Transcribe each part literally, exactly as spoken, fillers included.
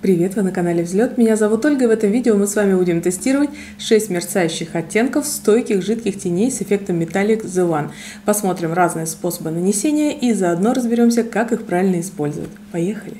Привет, вы на канале Взлет. Меня зовут Ольга, и в этом видео мы с вами будем тестировать шесть мерцающих оттенков стойких жидких теней с эффектом Metallic The One. Посмотрим разные способы нанесения и заодно разберемся, как их правильно использовать. Поехали!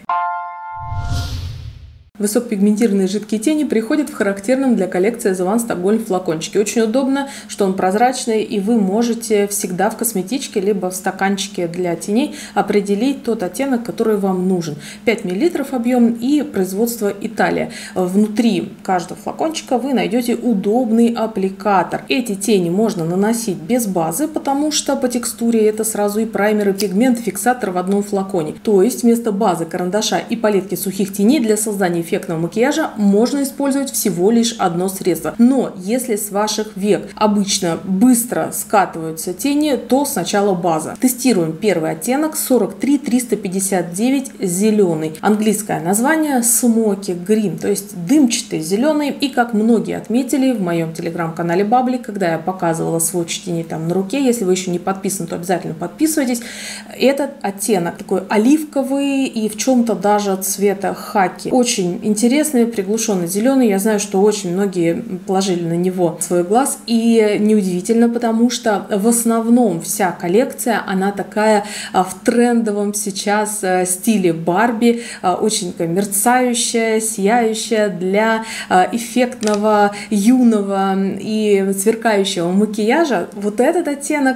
Высокопигментированные жидкие тени приходят в характерном для коллекции The One Stockholm флакончике. Очень удобно, что он прозрачный, и вы можете всегда в косметичке либо в стаканчике для теней определить тот оттенок, который вам нужен. пять миллилитров объем и производство Италия. Внутри каждого флакончика вы найдете удобный аппликатор. Эти тени можно наносить без базы, потому что по текстуре это сразу и праймер, и пигмент, и фиксатор в одном флаконе. То есть вместо базы, карандаша и палетки сухих теней для создания эффектного макияжа можно использовать всего лишь одно средство. Но если с ваших век обычно быстро скатываются тени, то сначала база. Тестируем первый оттенок сорок три триста пятьдесят девять зеленый. Английское название Smoky Green, то есть дымчатый зеленый. И как многие отметили в моем телеграм-канале Бабли, когда я показывала сводч теней там на руке, если вы еще не подписаны, то обязательно подписывайтесь. Этот оттенок такой оливковый и в чем-то даже цвета хаки. Очень интересный, приглушенный зеленый. Я знаю, что очень многие положили на него свой глаз. И неудивительно, потому что в основном вся коллекция, она такая в трендовом сейчас стиле Барби. Очень мерцающая, сияющая для эффектного, юного и сверкающего макияжа. Вот этот оттенок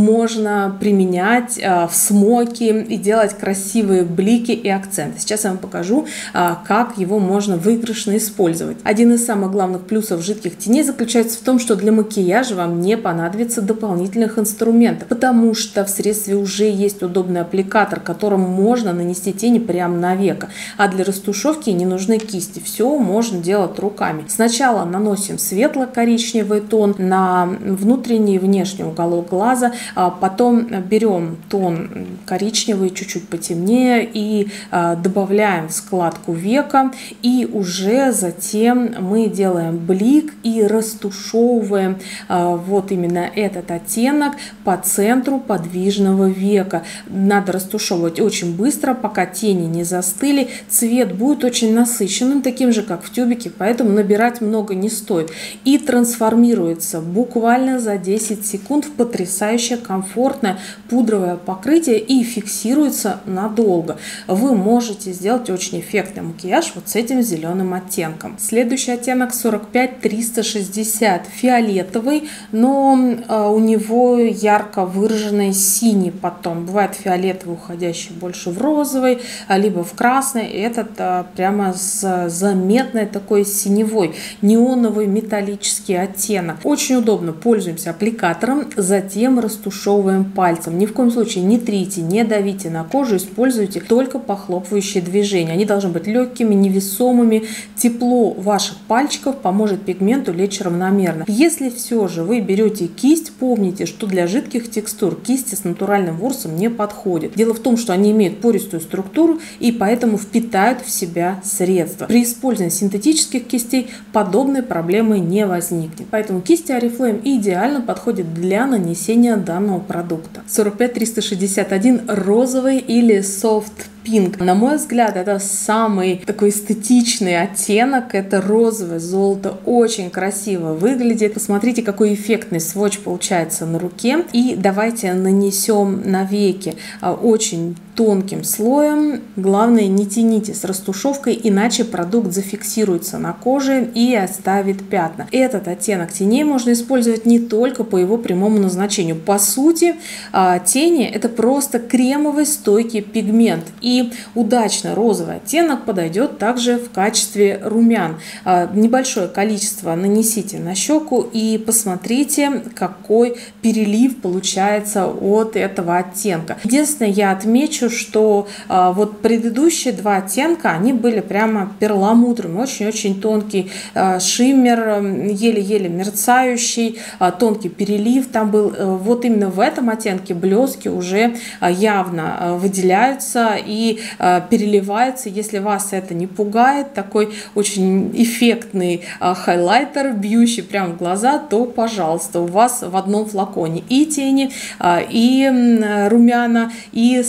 можно применять в смоки и делать красивые блики и акценты. Сейчас я вам покажу, как его можно выигрышно использовать. Один из самых главных плюсов жидких теней заключается в том, что для макияжа вам не понадобится дополнительных инструментов, потому что в средстве уже есть удобный аппликатор, которым можно нанести тени прямо на веко. А для растушевки не нужны кисти. Все можно делать руками. Сначала наносим светло-коричневый тон на внутренний и внешний уголок глаза, а потом берем тон коричневый, чуть-чуть потемнее, и добавляем в складку века. И уже затем мы делаем блик и растушевываем а, вот именно этот оттенок по центру подвижного века. Надо растушевывать очень быстро, пока тени не застыли. Цвет будет очень насыщенным, таким же, как в тюбике, поэтому набирать много не стоит. И трансформируется буквально за десять секунд в потрясающе комфортное пудровое покрытие и фиксируется надолго. Вы можете сделать очень эффектный макияж вот с этим зеленым оттенком. Следующий оттенок сорок пять триста шестьдесят, фиолетовый, но у него ярко выраженный синий потом. Бывает фиолетовый, уходящий больше в розовый, либо в красный. Этот прямо с заметной такой синевой, неоновый металлический оттенок. Очень удобно. Пользуемся аппликатором, затем растушевываем пальцем. Ни в коем случае не трите, не давите на кожу, используйте только похлопывающие движения. Они должны быть легкими, невесомыми. Тепло ваших пальчиков поможет пигменту лечь равномерно. Если все же вы берете кисть, помните, что для жидких текстур кисти с натуральным ворсом не подходят. Дело в том, что они имеют пористую структуру и поэтому впитают в себя средства. При использовании синтетических кистей подобной проблемы не возникнет. Поэтому кисти Oriflame идеально подходят для нанесения данного продукта. сорок пять триста шестьдесят один, розовый или soft pink. На мой взгляд, это самый такой эстетичный оттенок. Это розовое золото. Очень красиво выглядит. Посмотрите, какой эффектный сводч получается на руке. И давайте нанесем на веки очень тонким слоем. Главное, не тяните с растушевкой, иначе продукт зафиксируется на коже и оставит пятна. Этот оттенок теней можно использовать не только по его прямому назначению. По сути, тени — это просто кремовый стойкий пигмент. И удачно розовый оттенок подойдет также в качестве румян. Небольшое количество нанесите на щеку и посмотрите, какой перелив получается от этого оттенка. Единственное, я отмечу, что а, вот предыдущие два оттенка, они были прямо перламутровыми, очень-очень тонкий а, шиммер, еле-еле мерцающий, а, тонкий перелив там был. Вот именно в этом оттенке блески уже а, явно а, выделяются и а, переливаются. Если вас это не пугает, такой очень эффектный а, хайлайтер, бьющий прямо в глаза, то, пожалуйста, у вас в одном флаконе и тени, а, и румяна, и сразу же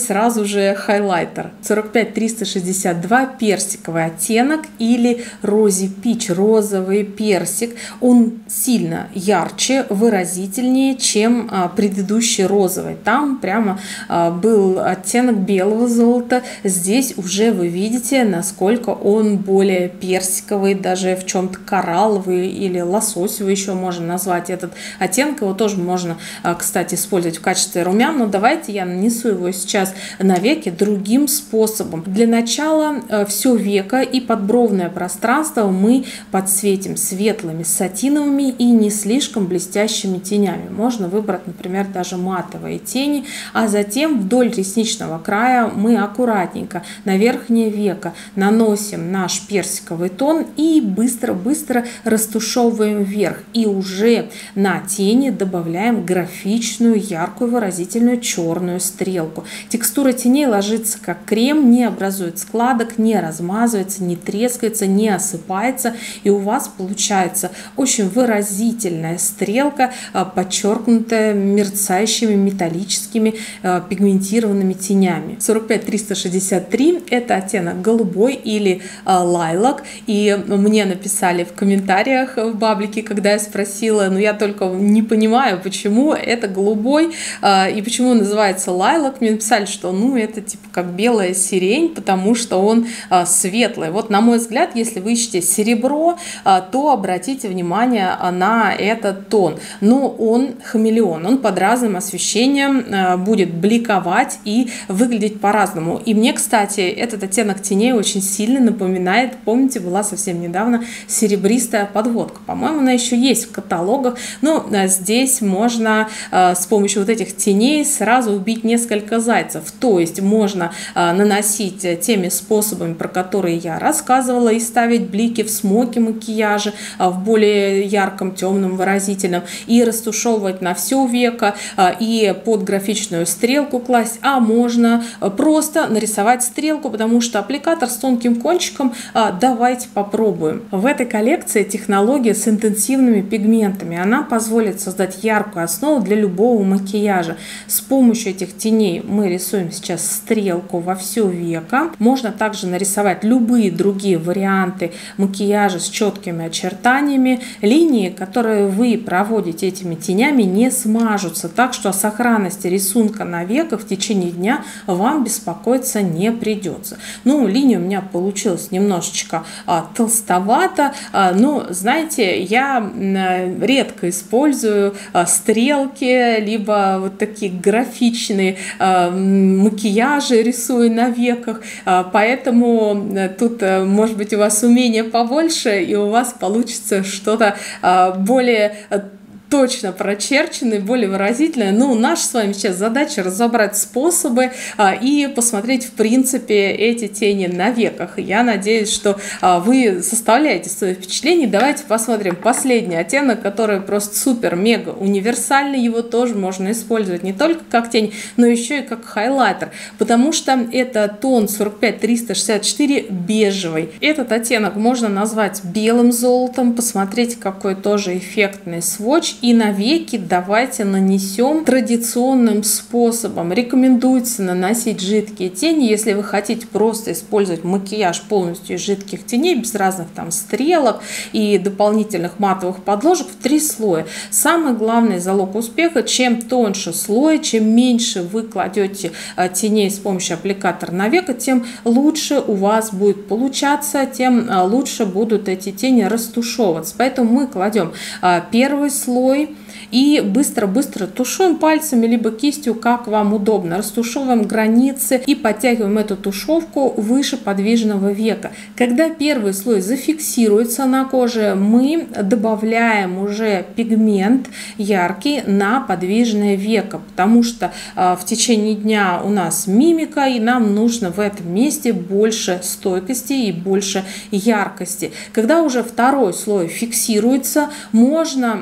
уже хайлайтер. сорок пять триста шестьдесят два персиковый оттенок или Rosy Peach, розовый персик. Он сильно ярче, выразительнее, чем предыдущий розовый. Там прямо был оттенок белого золота. Здесь уже вы видите, насколько он более персиковый, даже в чем-то коралловый или лососевый еще можно назвать этот оттенок. Его тоже можно, кстати, использовать в качестве румян, но давайте я нанесу его сейчас на веки другим способом. Для начала все веко и подбровное пространство мы подсветим светлыми сатиновыми и не слишком блестящими тенями. Можно выбрать, например, даже матовые тени, а затем вдоль ресничного края мы аккуратненько на верхнее веко наносим наш персиковый тон и быстро-быстро растушевываем вверх. И уже на тени добавляем графичную, яркую, выразительную черную стрелку. Текстура теней ложится как крем, не образует складок, не размазывается, не трескается, не осыпается. И у вас получается очень выразительная стрелка, подчеркнутая мерцающими металлическими пигментированными тенями. сорок пять триста шестьдесят три это оттенок голубой или лайлак. И мне написали в комментариях в баблике, когда я спросила, но я только не понимаю, почему это голубой и почему называется лайлак. Мне написали, что ну это типа как белая сирень, потому что он светлый. Вот на мой взгляд, если вы ищете серебро, то обратите внимание на этот тон. Но он хамелеон, он под разным освещением будет бликовать и выглядеть по-разному. И мне, кстати, этот оттенок теней очень сильно напоминает, помните, была совсем недавно серебристая подводка. По-моему, она еще есть в каталогах, но здесь можно с помощью вот этих теней сразу убить несколько зайцев. То есть можно наносить теми способами, про которые я рассказывала, и ставить блики в смоки макияжа, в более ярком, темном, выразительном, и растушевывать на все веко, и под графичную стрелку класть, а можно просто нарисовать стрелку, потому что аппликатор с тонким кончиком давайте попробуем. В этой коллекции технология с интенсивными пигментами. Она позволит создать яркую основу для любого макияжа. С помощью этих теней мы рисуем сейчас стрелку во все веко. Можно также нарисовать любые другие варианты макияжа с четкими очертаниями. Линии, которые вы проводите этими тенями, не смажутся, так что о сохранности рисунка на веках в течение дня вам беспокоиться не придется. Ну, линия у меня получилась немножечко а, толстовато, а, но, знаете, я а, редко использую а, стрелки, либо вот такие графичные а, макияжи рисую на веках, а, поэтому а, тут, а, может быть, у вас умение побольше, и у вас получится что-то а, более точно прочерченный, более выразительный. Ну, наша с вами сейчас задача разобрать способы а, и посмотреть, в принципе, эти тени на веках. Я надеюсь, что а, вы составляете свои впечатления. Давайте посмотрим последний оттенок, который просто супер-мега универсальный. Его тоже можно использовать не только как тень, но еще и как хайлайтер, потому что это тон сорок пять триста шестьдесят четыре бежевый. Этот оттенок можно назвать белым золотом. Посмотрите, какой тоже эффектный сводч. И на веки давайте нанесем традиционным способом. Рекомендуется наносить жидкие тени, если вы хотите просто использовать макияж полностью из жидких теней, без разных там стрелок и дополнительных матовых подложек, в три слоя. Самый главный залог успеха: чем тоньше слой, чем меньше вы кладете теней с помощью аппликатора на веко, тем лучше у вас будет получаться, тем лучше будут эти тени растушевываться. Поэтому мы кладем первый слой и быстро-быстро тушуем пальцами либо кистью, как вам удобно. Растушевываем границы и подтягиваем эту тушевку выше подвижного века. Когда первый слой зафиксируется на коже, мы добавляем уже пигмент яркий на подвижное веко, потому что в течение дня у нас мимика, и нам нужно в этом месте больше стойкости и больше яркости. Когда уже второй слой фиксируется, можно взять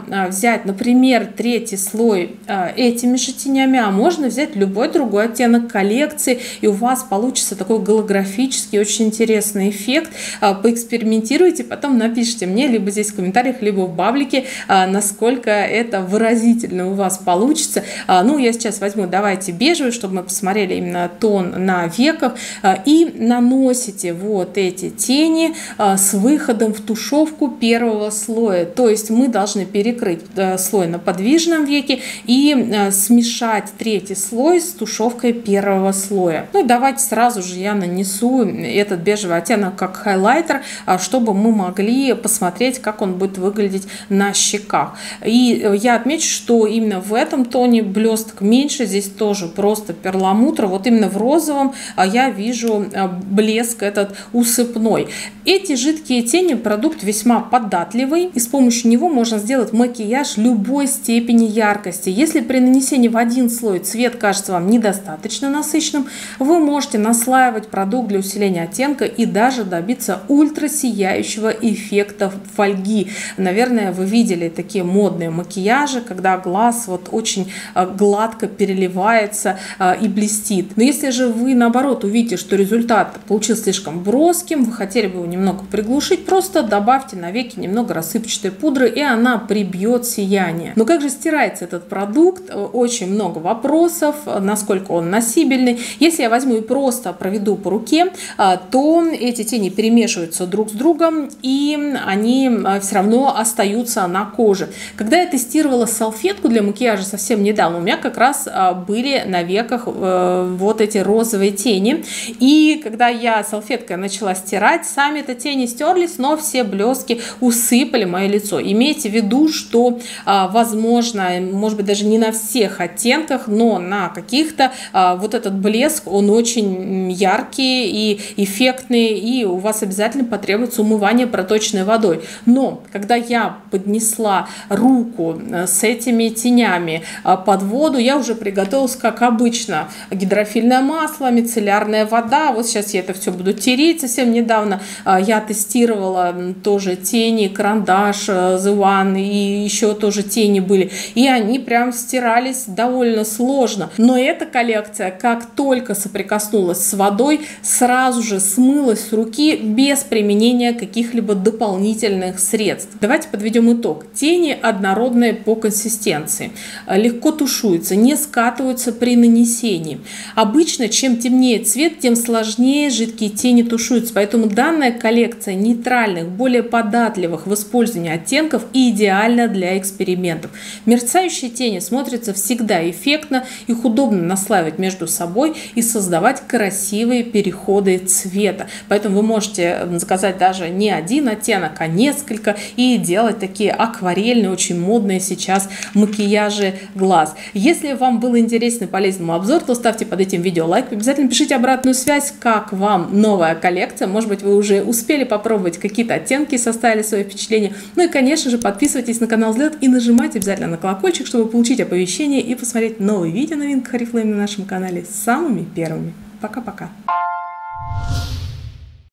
взять, например, третий слой этими же тенями, а можно взять любой другой оттенок коллекции, и у вас получится такой голографический, очень интересный эффект. Поэкспериментируйте, потом напишите мне, либо здесь в комментариях, либо в баблике, насколько это выразительно у вас получится. Ну, я сейчас возьму, давайте бежевый, чтобы мы посмотрели именно тон на веках, и наносите вот эти тени с выходом в тушевку первого слоя. То есть мы должны перекрыть слой на подвижном веке и смешать третий слой с тушевкой первого слоя. Ну и давайте сразу же я нанесу этот бежевый оттенок как хайлайтер, чтобы мы могли посмотреть, как он будет выглядеть на щеках. И я отмечу, что именно в этом тоне блесток меньше, здесь тоже просто перламутр. Вот именно в розовом я вижу блеск этот усыпной. Эти жидкие тени продукт весьма податливый, и с помощью него можно сделать макияж любой степени яркости. Если при нанесении в один слой цвет кажется вам недостаточно насыщенным, вы можете наслаивать продукт для усиления оттенка и даже добиться ультрасияющего эффекта фольги. Наверное, вы видели такие модные макияжи, когда глаз вот очень гладко переливается и блестит. Но если же вы наоборот увидите, что результат получился слишком броским, вы хотели бы его немного приглушить, просто добавьте на веки немного рассыпчатой пудры, и она прибьет сияние. Но как же стирается этот продукт? Очень много вопросов, насколько он носибельный. Если я возьму и просто проведу по руке, то эти тени перемешиваются друг с другом, и они все равно остаются на коже. Когда я тестировала салфетку для макияжа совсем недавно, у меня как раз были на веках вот эти розовые тени, и когда я салфеткой начала стирать, сами-то тени стерлись, но все блески усыпали мое лицо. Имейте в виду, что возможно, может быть, даже не на всех оттенках, но на каких-то вот этот блеск, он очень яркий и эффектный, и у вас обязательно потребуется умывание проточной водой. Но когда я поднесла руку с этими тенями под воду, я уже приготовилась, как обычно, гидрофильное масло, мицеллярная вода. Вот сейчас я это все буду тереть. Совсем недавно я тестировала тоже тени, карандаш, The One, и еще тоже тени были, и они прям стирались довольно сложно. Но эта коллекция, как только соприкоснулась с водой, сразу же смылась с руки без применения каких-либо дополнительных средств. Давайте подведем итог. Тени однородные по консистенции, легко тушуются, не скатываются при нанесении. Обычно, чем темнее цвет, тем сложнее жидкие тени тушуются, поэтому данная коллекция нейтральных, более податливых в использовании оттенков и идеальна для экспериментов. Мерцающие тени смотрятся всегда эффектно, их удобно наслаивать между собой и создавать красивые переходы цвета. Поэтому вы можете заказать даже не один оттенок, а несколько, и делать такие акварельные, очень модные сейчас макияжи глаз. Если вам был интересен и полезный мой обзор, то ставьте под этим видео лайк, обязательно пишите обратную связь, как вам новая коллекция. Может быть, вы уже успели попробовать какие-то оттенки, составили свои впечатления. Ну и, конечно же, подписывайтесь на канал Взлет и нажимайте обязательно на колокольчик, чтобы получить оповещения и посмотреть новые видео новинок Oriflame на нашем канале самыми первыми. Пока-пока!